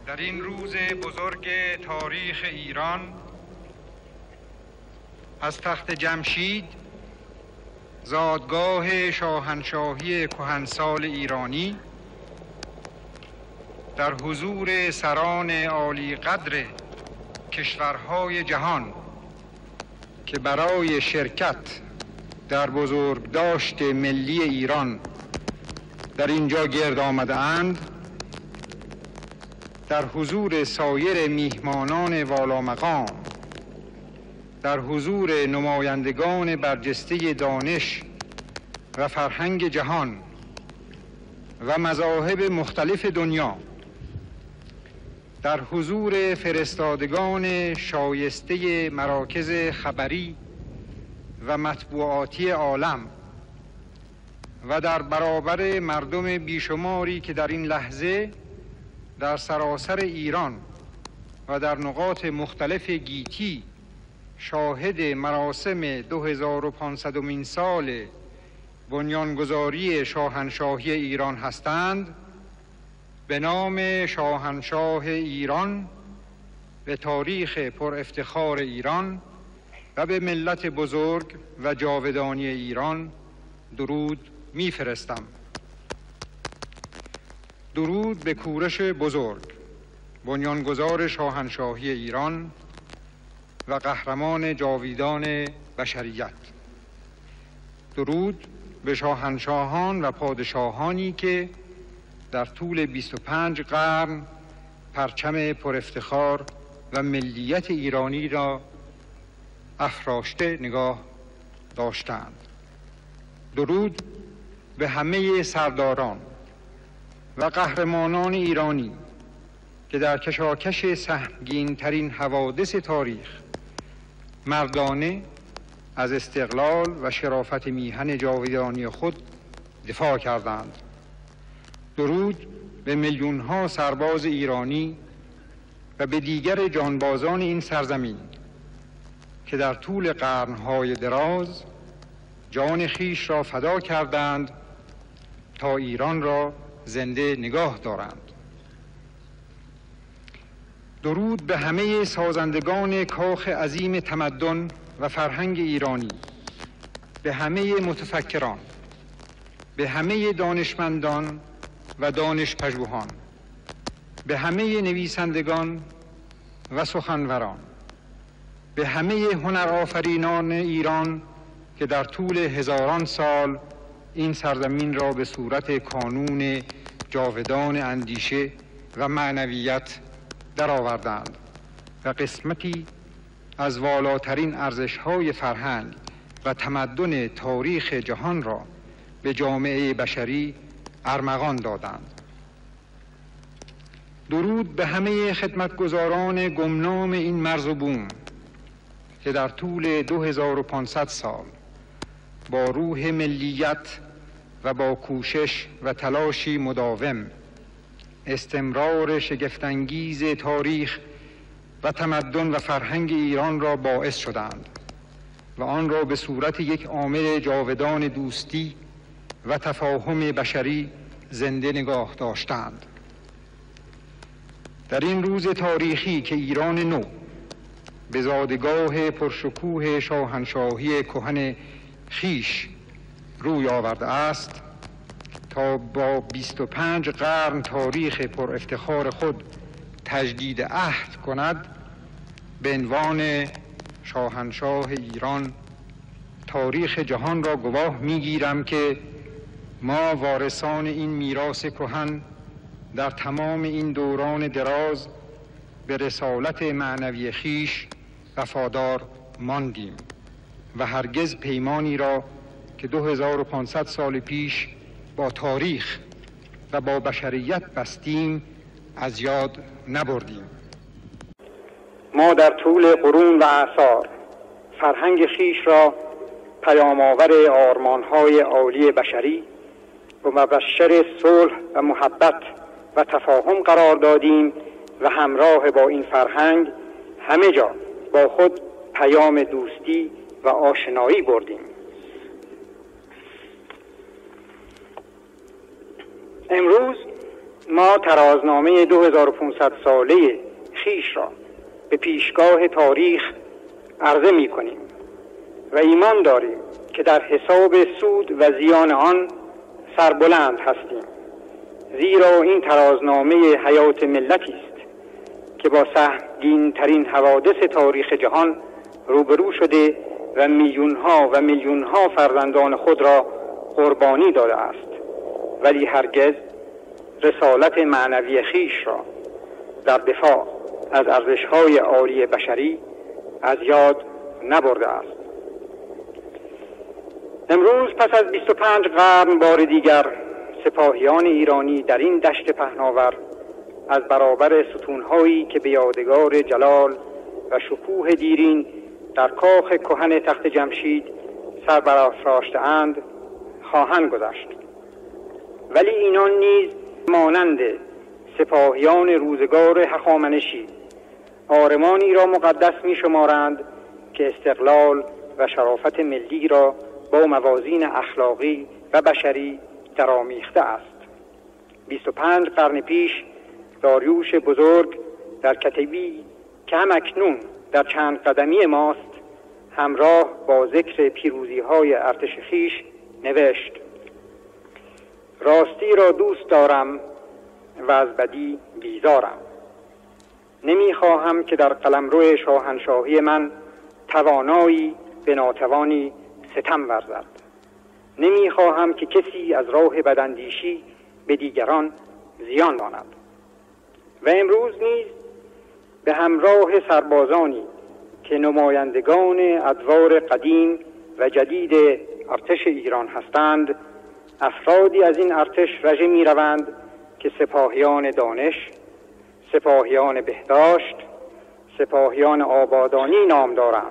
در این روز بزرگ تاریخ ایران از تخت جمشید، زادگاه شاهنشاهی کهنسال ایرانی، در حضور سران عالی قدر کشورهای جهان که برای شرکت در بزرگداشت ملی ایران در اینجا گرد آمده اند، در حضور سایر میهمانان والامقام، در حضور نمایندگان برجسته دانش و فرهنگ جهان و مذاهب مختلف دنیا، در حضور فرستادگان شایسته مراکز خبری و مطبوعاتی عالم و در برابر مردم بیشماری که در این لحظه در سراسر ایران و در نقاط مختلف گیتی شاهد مراسم 2500مین سال بنیانگذاری شاهنشاهی ایران هستند، به نام شاهنشاه ایران، به تاریخ پر افتخار ایران و به ملت بزرگ و جاودانی ایران درود می‌فرستم. درود به کوروش بزرگ، بنیانگذار شاهنشاهی ایران و قهرمان جاویدان بشریت. درود به شاهنشاهان و پادشاهانی که در طول 25 قرن پرچم پر افتخار و ملیت ایرانی را افراشته نگاه داشتند. درود به همه سرداران و قهرمانان ایرانی که در کشاکش سهمگین ترین حوادث تاریخ مردانه از استقلال و شرافت میهن جاودانی خود دفاع کردند. درود به میلیون‌ها سرباز ایرانی و به دیگر جانبازان این سرزمین که در طول قرن‌های دراز جان خیش را فدا کردند تا ایران را زنده نگاه دارند. درود به همه سازندگان کاخ عظیم تمدن و فرهنگ ایرانی، به همه متفکران، به همه دانشمندان و دانش پژوهان، به همه نویسندگان و سخنوران، به همه هنرآفرینان ایران که در طول هزاران سال این سرزمین را به صورت کانون جاودان اندیشه و معنویت درآوردند و قسمتی از والاترین ارزش‌های فرهنگ و تمدن تاریخ جهان را به جامعه بشری ارمغان دادند. درود به همه خدمتگزاران گمنام این مرز و بوم که در طول 2500 سال با روح ملیت و با کوشش و تلاشی مداوم استمرار شگفت‌انگیز تاریخ و تمدن و فرهنگ ایران را باعث شدند و آن را به صورت یک عامل جاودان دوستی و تفاهم بشری زنده نگاه داشتند. در این روز تاریخی که ایران نو به زادگاه پرشکوه شاهنشاهی کهن خیش روی آورده است تا با 25 قرن تاریخ پر افتخار خود تجدید عهد کند، به عنوان شاهنشاه ایران تاریخ جهان را گواه می‌گیرم که ما وارثان این میراث کهن در تمام این دوران دراز به رسالت معنوی خیش وفادار ماندیم و هرگز پیمانی را که 2500 سال پیش با تاریخ و با بشریت بستیم از یاد نبردیم. ما در طول قرون و اعصار فرهنگ خیش را پیام‌آور آرمان‌های عالی بشری و مبشر صلح و محبت و تفاهم قرار دادیم و همراه با این فرهنگ همه جا با خود پیام دوستی و آشنایی بردیم. امروز ما ترازنامه 2500 ساله خویش را به پیشگاه تاریخ عرضه می کنیم و ایمان داریم که در حساب سود و زیان آن سربلند هستیم، زیرا این ترازنامه حیات ملتی است که با سهمگین ترین حوادث تاریخ جهان روبرو شده و میلیونها و میلیونها فرزندان خود را قربانی داده است، ولی هرگز رسالت معنوی خویش را در دفاع از ارزش‌های عالی بشری از یاد نبرده است. امروز پس از 25 قرن بار دیگر سپاهیان ایرانی در این دشت پهناور از برابر ستونهایی که به یادگار جلال و شکوه دیرین در کاخ کهن تخت جمشید سر برافراشته‌اند خواهند گذشت، ولی اینان نیز مانند سپاهیان روزگار هخامنشی آرمانی را مقدس می شمارند که استقلال و شرافت ملی را با موازین اخلاقی و بشری درآمیخته است. 25 قرن پیش داریوش بزرگ در کتیبی که هم اکنون در چند قدمی ماست همراه با ذکر پیروزی‌های ارتش خویش نوشت: راستی را دوست دارم و از بدی بیزارم. نمیخواهم که در قلمرو شاهنشاهی من توانایی به ناتوانی ستم ورزد. نمیخواهم که کسی از راه بداندیشی به دیگران زیان راند. و امروز نیز به همراه سربازانی که نمایندگان ادوار قدیم و جدید ارتش ایران هستند، افرادی از این ارتش رژه می روند که سپاهیان دانش، سپاهیان بهداشت، سپاهیان آبادانی نام دارند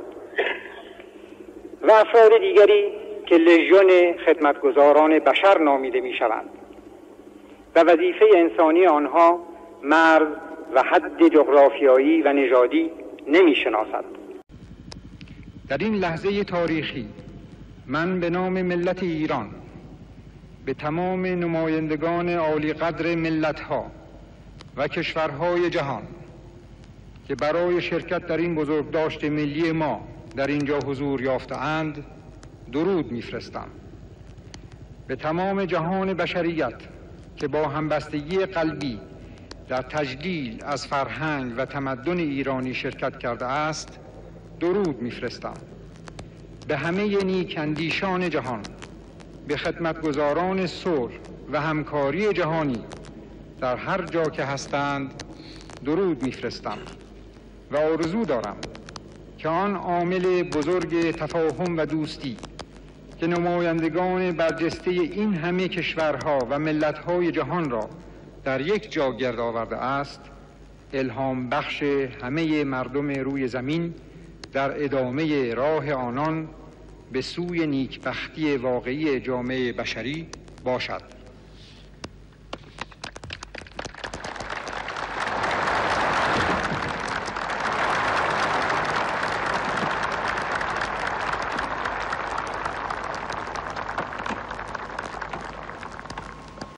و افراد دیگری که لژیون خدمتگزاران بشر نامیده می شوند و وظیفه انسانی آنها مرز و حد جغرافیایی و نژادی نمی شناسد. در این لحظه تاریخی من به نام ملت ایران به تمام نمایندگان عالی قدر ملت‌ها و کشورهای جهان که برای شرکت در این بزرگداشت ملی ما در اینجا حضور یافته‌اند درود می‌فرستم. به تمام جهان بشریت که با همبستگی قلبی در تجلیل از فرهنگ و تمدن ایرانی شرکت کرده است درود می‌فرستم. به همه نیک‌اندیشان جهان، به خدمتگزاران صلح و همکاری جهانی در هر جا که هستند درود می‌فرستم و آرزو دارم که آن عامل بزرگ تفاهم و دوستی که نمایندگان برجسته این همه کشورها و ملت‌های جهان را در یک جا گرد آورده است، الهام بخش همه مردم روی زمین در ادامه راه آنان به سوی نیکبختی واقعی جامعه بشری باشد.